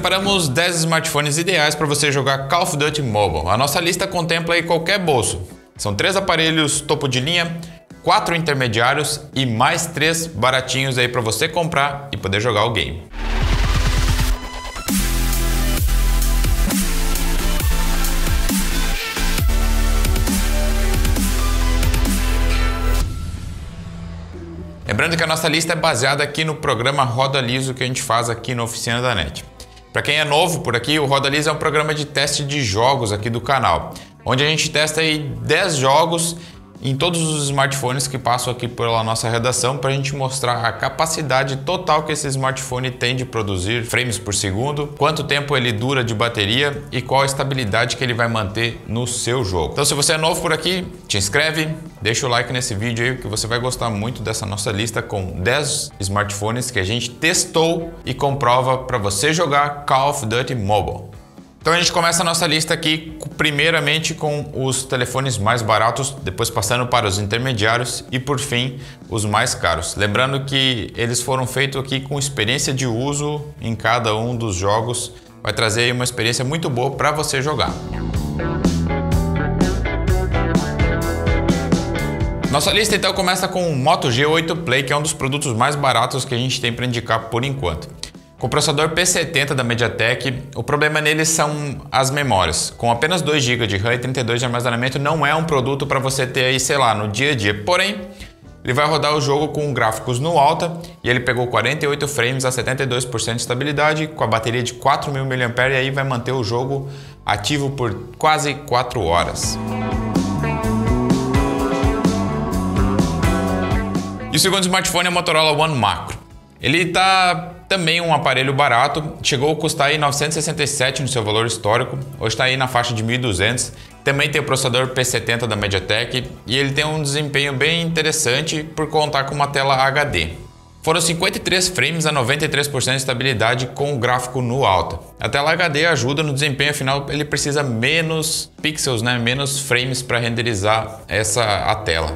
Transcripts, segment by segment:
separamos 10 smartphones ideais para você jogar Call of Duty Mobile. A nossa lista contempla aí qualquer bolso. São 3 aparelhos topo de linha, 4 intermediários e mais 3 baratinhos aí para você comprar e poder jogar o game. Lembrando que a nossa lista é baseada aqui no programa Roda Liso que a gente faz aqui na Oficina da NET. Para quem é novo por aqui, o Roda Liso é um programa de teste de jogos aqui do canal, onde a gente testa aí 10 jogos em todos os smartphones que passam aqui pela nossa redação para a gente mostrar a capacidade total que esse smartphone tem de produzir frames por segundo, quanto tempo ele dura de bateria e qual a estabilidade que ele vai manter no seu jogo. Então se você é novo por aqui, te inscreve, deixa o like nesse vídeo aí que você vai gostar muito dessa nossa lista com 10 smartphones que a gente testou e comprova para você jogar Call of Duty Mobile. Então a gente começa a nossa lista aqui primeiramente com os telefones mais baratos, depois passando para os intermediários e por fim os mais caros. Lembrando que eles foram feitos aqui com experiência de uso em cada um dos jogos, vai trazer aí uma experiência muito boa para você jogar. Nossa lista então começa com o Moto G8 Play, que é um dos produtos mais baratos que a gente tem para indicar por enquanto. Com o processador P70 da MediaTek, o problema nele são as memórias. Com apenas 2 GB de RAM e 32 de armazenamento, não é um produto para você ter aí, sei lá, no dia a dia. Porém, ele vai rodar o jogo com gráficos no alta e ele pegou 48 frames a 72% de estabilidade, com a bateria de 4.000 mAh e aí vai manter o jogo ativo por quase 4 horas. E o segundo smartphone é o Motorola One Macro. Ele tá também um aparelho barato, chegou a custar aí 967 no seu valor histórico, hoje está aí na faixa de 1.200. Também tem o processador P70 da MediaTek e ele tem um desempenho bem interessante por contar com uma tela HD. Foram 53 frames a 93% de estabilidade com o gráfico no alta. A tela HD ajuda no desempenho, afinal ele precisa menos pixels, menos frames para renderizar a tela.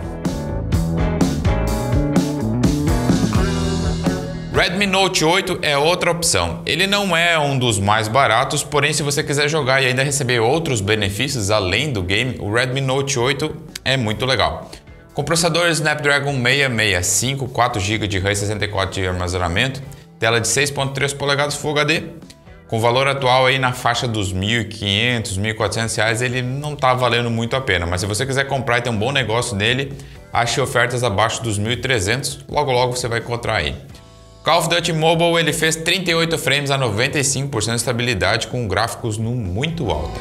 Redmi Note 8 é outra opção. Ele não é um dos mais baratos, porém se você quiser jogar e ainda receber outros benefícios além do game, o Redmi Note 8 é muito legal. Com processador Snapdragon 665, 4 GB de RAM e 64 de armazenamento, tela de 6.3 polegadas Full HD, com valor atual aí na faixa dos R$1.500, R$1.400, ele não está valendo muito a pena, mas se você quiser comprar e ter um bom negócio nele, ache ofertas abaixo dos R$1.300, logo você vai encontrar aí. Call of Duty Mobile ele fez 38 frames a 95% de estabilidade com gráficos no muito alto.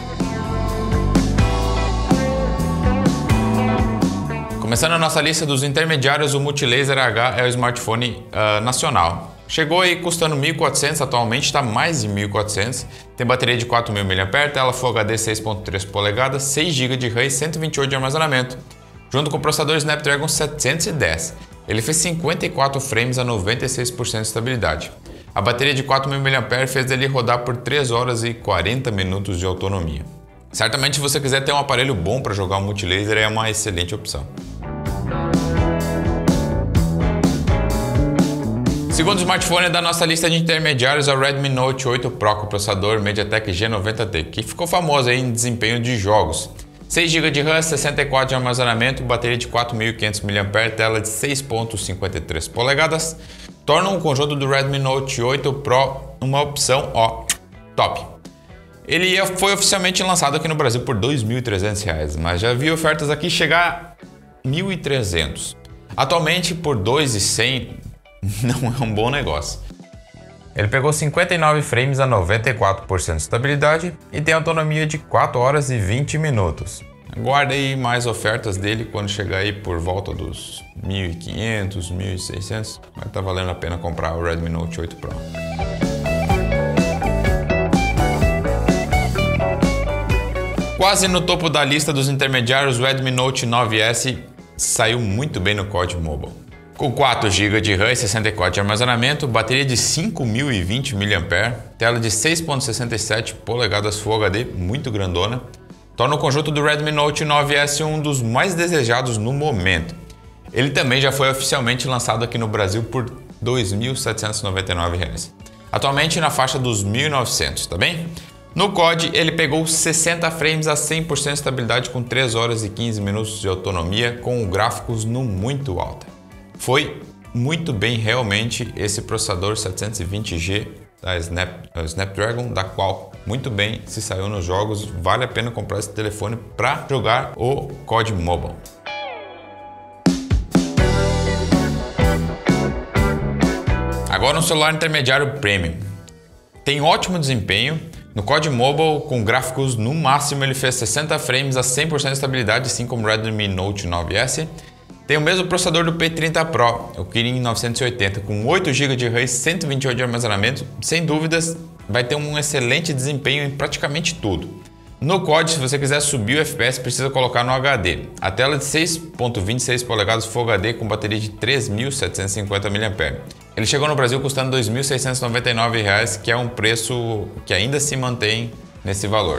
Começando a nossa lista dos intermediários, o Multilaser H é o smartphone nacional. Chegou aí custando 1.400, atualmente está mais de 1.400. Tem bateria de 4.000 mAh, tela Full HD 6.3 polegadas, 6 GB de RAM e 128 de armazenamento, junto com o processador Snapdragon 710. Ele fez 54 frames a 96% de estabilidade. A bateria de 4.000 mAh fez ele rodar por 3 horas e 40 minutos de autonomia. Certamente se você quiser ter um aparelho bom para jogar o Multilaser é uma excelente opção. O segundo smartphone da nossa lista de intermediários é o Redmi Note 8 Pro com o processador MediaTek G90T, que ficou famoso aí em desempenho de jogos. 6 GB de RAM, 64 de armazenamento, bateria de 4.500 mAh, tela de 6.53 polegadas, tornam o conjunto do Redmi Note 8 Pro uma opção top. Ele foi oficialmente lançado aqui no Brasil por R$2.300, mas já vi ofertas aqui chegar a R$1.300. Atualmente por R$2.100 não é um bom negócio. Ele pegou 59 frames a 94% de estabilidade e tem autonomia de 4 horas e 20 minutos. Aguarde aí mais ofertas dele quando chegar aí por volta dos 1.500, 1.600. Vai estar valendo a pena comprar o Redmi Note 8 Pro. Quase no topo da lista dos intermediários, o Redmi Note 9S saiu muito bem no COD Mobile. Com 4 GB de RAM e 64 de armazenamento, bateria de 5.020 mAh, tela de 6.67 polegadas Full HD, muito grandona, torna o conjunto do Redmi Note 9S um dos mais desejados no momento. Ele também já foi oficialmente lançado aqui no Brasil por R$2.799. atualmente na faixa dos 1900, tá bem? No COD ele pegou 60 frames a 100% de estabilidade com 3 horas e 15 minutos de autonomia com gráficos no muito alta. Foi muito bem realmente esse processador 720G da Snapdragon, da qual muito bem se saiu nos jogos. Vale a pena comprar esse telefone para jogar o COD Mobile. Agora um celular intermediário Premium. Tem ótimo desempenho. No COD Mobile, com gráficos no máximo, ele fez 60 frames a 100% de estabilidade, assim como o Redmi Note 9S. Tem o mesmo processador do P30 Pro, o Kirin 980, com 8 GB de RAM e 128 de armazenamento. Sem dúvidas, vai ter um excelente desempenho em praticamente tudo. No COD, se você quiser subir o FPS, precisa colocar no HD. A tela de 6.26 polegadas Full HD com bateria de 3.750 mAh. Ele chegou no Brasil custando R$ 2.699, que é um preço que ainda se mantém nesse valor.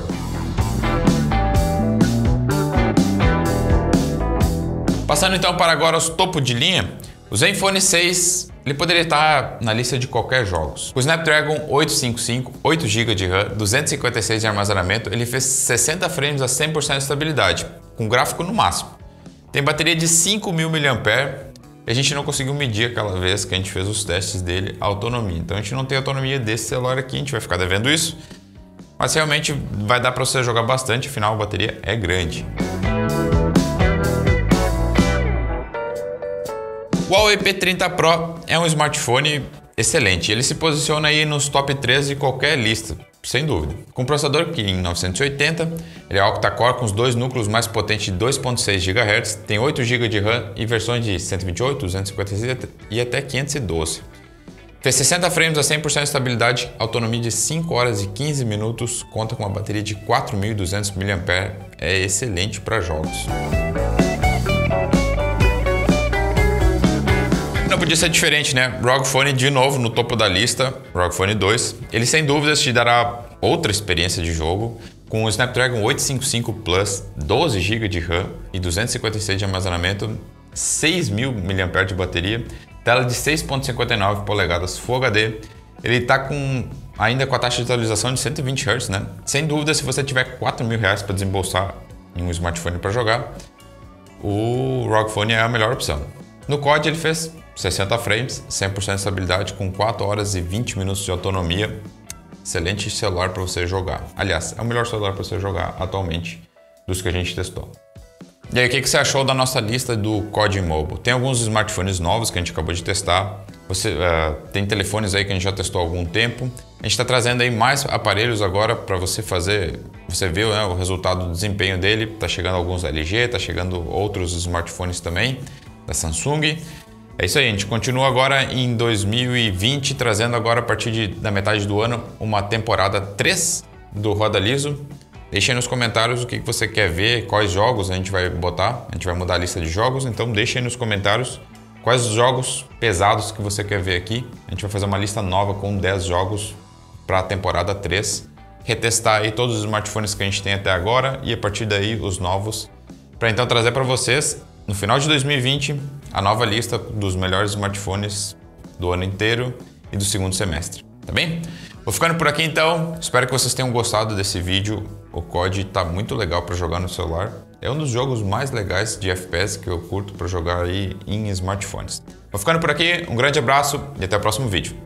Passando então para agora os topo de linha, o Zenfone 6 ele poderia estar na lista de qualquer jogos. O Snapdragon 855, 8 GB de RAM, 256 de armazenamento, ele fez 60 frames a 100% de estabilidade, com gráfico no máximo. Tem bateria de 5.000 mAh e a gente não conseguiu medir aquela vez que a gente fez os testes dele a autonomia. Então a gente não tem autonomia desse celular aqui, a gente vai ficar devendo isso. Mas realmente vai dar para você jogar bastante, afinal a bateria é grande. O Huawei P30 Pro é um smartphone excelente. Ele se posiciona aí nos top 3 de qualquer lista, sem dúvida. Com o processador Kirin 980, ele é octa-core com os dois núcleos mais potentes de 2.6 GHz, tem 8 GB de RAM e versões de 128, 256 e até 512. Fez 60 frames a 100% de estabilidade, autonomia de 5 horas e 15 minutos, conta com uma bateria de 4.200 mAh, é excelente para jogos. Não podia ser diferente, né? ROG Phone de novo no topo da lista, ROG Phone 2. Ele sem dúvidas te dará outra experiência de jogo, com o Snapdragon 855 Plus, 12 GB de RAM e 256 de armazenamento, 6.000 mAh de bateria, tela de 6.59 polegadas Full HD. Ele está ainda com a taxa de atualização de 120 Hz, né? Sem dúvida, se você tiver R$4.000 para desembolsar em um smartphone para jogar, o ROG Phone é a melhor opção. No COD ele fez 60 frames, 100% de estabilidade com 4 horas e 20 minutos de autonomia. Excelente celular para você jogar. Aliás, é o melhor celular para você jogar atualmente dos que a gente testou. E aí, o que você achou da nossa lista do COD Mobile? Tem alguns smartphones novos que a gente acabou de testar. Tem telefones aí que a gente já testou há algum tempo. A gente está trazendo aí mais aparelhos agora para você fazer. Você viu, né, o resultado do desempenho dele. Está chegando alguns da LG, está chegando outros smartphones também da Samsung. É isso aí, a gente continua agora em 2020, trazendo agora a partir da metade do ano uma temporada 3 do Roda Liso. Deixe aí nos comentários o que você quer ver, quais jogos a gente vai botar. A gente vai mudar a lista de jogos, então deixe aí nos comentários quais jogos pesados que você quer ver aqui. A gente vai fazer uma lista nova com 10 jogos para a temporada 3. Retestar aí todos os smartphones que a gente tem até agora e a partir daí os novos, para então trazer para vocês no final de 2020 a nova lista dos melhores smartphones do ano inteiro e do segundo semestre, tá bem? Vou ficando por aqui então, espero que vocês tenham gostado desse vídeo. O COD tá muito legal para jogar no celular, é um dos jogos mais legais de FPS que eu curto para jogar aí em smartphones. Vou ficando por aqui, um grande abraço e até o próximo vídeo.